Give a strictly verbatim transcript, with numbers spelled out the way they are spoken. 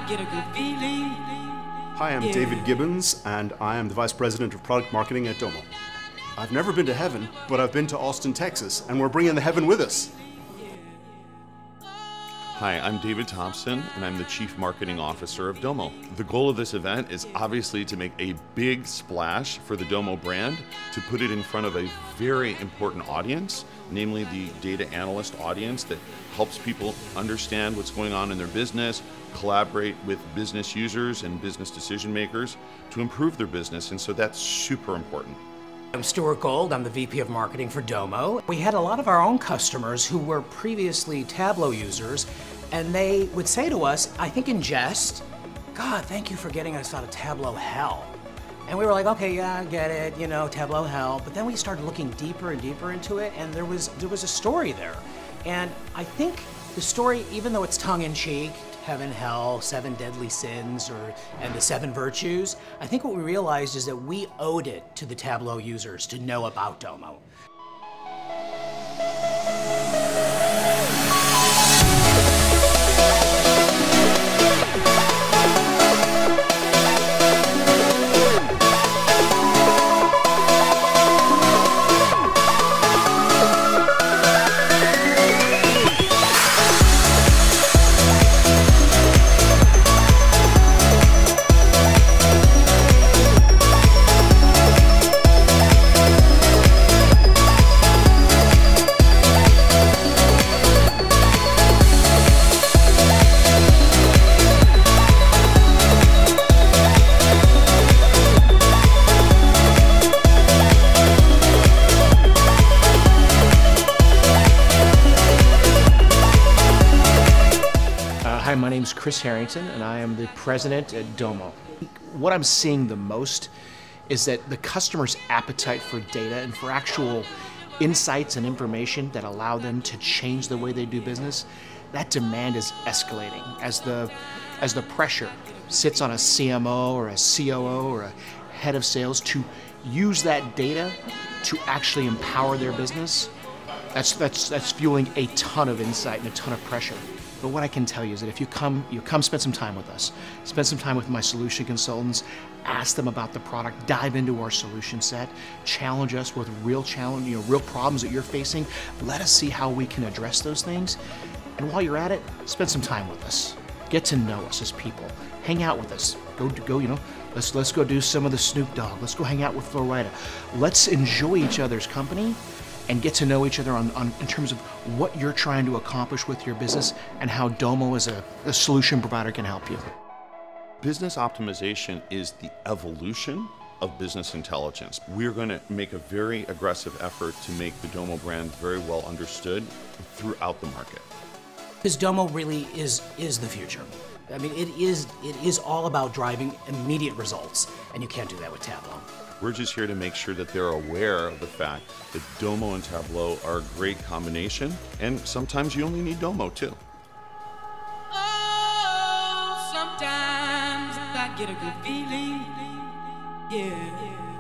get a good feeling. Hi, I'm Yeah. David Gibbons, and I am the Vice President of Product Marketing at DOMO. I've never been to heaven, but I've been to Austin, Texas, and we're bringing the heaven with us. Hi, I'm David Thompson, and I'm the Chief Marketing Officer of DOMO. The goal of this event is obviously to make a big splash for the DOMO brand, to put it in front of a very important audience, namely the data analyst audience that helps people understand what's going on in their business, collaborate with business users and business decision makers to improve their business, and so that's super important. I'm Stuart Gold. I'm the V P of Marketing for DOMO. We had a lot of our own customers who were previously Tableau users, and they would say to us, I think in jest, God, thank you for getting us out of Tableau hell. And we were like, okay, yeah, I get it, you know, Tableau hell. But then we started looking deeper and deeper into it, and there was, there was a story there. And I think the story, even though it's tongue-in-cheek, heaven, hell, seven deadly sins, or and the seven virtues, I think what we realized is that we owed it to the Tableau users to know about DOMO. Hi, my name is Chris Harrington, and I am the president at DOMO. What I'm seeing the most is that the customer's appetite for data and for actual insights and information that allow them to change the way they do business, that demand is escalating as the, as the pressure sits on a C M O or a C O O or a head of sales to use that data to actually empower their business. That's, that's, that's fueling a ton of insight and a ton of pressure. But what I can tell you is that if you come, you come spend some time with us, spend some time with my solution consultants, ask them about the product, dive into our solution set, challenge us with real challenge, you know, real problems that you're facing. Let us see how we can address those things. And while you're at it, spend some time with us. Get to know us as people. Hang out with us. Go, go, you know, let's let's go do some of the Snoop Dogg. Let's go hang out with Florida. Let's enjoy each other's company and get to know each other on, on, in terms of what you're trying to accomplish with your business and how DOMO as a, a solution provider can help you. Business optimization is the evolution of business intelligence. We're going to make a very aggressive effort to make the DOMO brand very well understood throughout the market. Because DOMO really is, is the future. I mean, it is, it is all about driving immediate results, and you can't do that with Tableau. We're just here to make sure that they're aware of the fact that DOMO and Tableau are a great combination, and sometimes you only need DOMO too. Oh, sometimes I get a good feeling. Yeah.